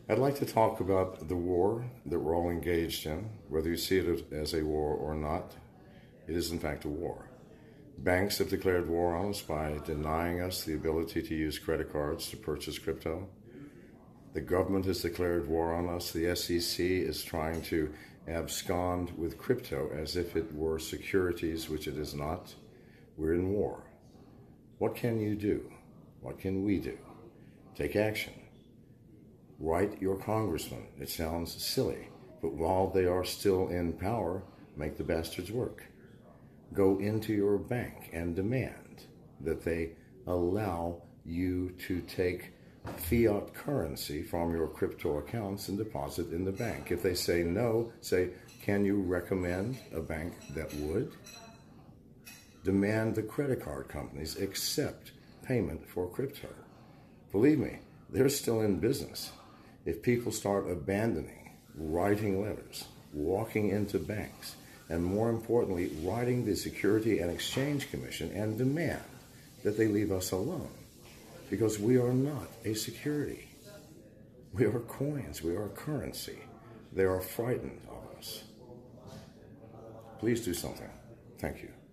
I'd like to talk about the war that we're all engaged in. Whether you see it as a war or not, it is in fact a war. Banks have declared war on us by denying us the ability to use credit cards to purchase crypto. The government has declared war on us. The SEC is trying to abscond with crypto as if it were securities, which it is not. We're in war. What can you do? What can we do? Take action. Write your congressman. It sounds silly, but while they are still in power, make the bastards work. Go into your bank and demand that they allow you to take fiat currency from your crypto accounts and deposit in the bank. If they say no, say, can you recommend a bank that would? Demand the credit card companies accept payment for crypto. Believe me, they're still in business. If people start abandoning writing letters, walking into banks, and more importantly, writing the Security and Exchange Commission and demand that they leave us alone, because we are not a security. We are coins, we are currency. They are frightened of us. Please do something. Thank you.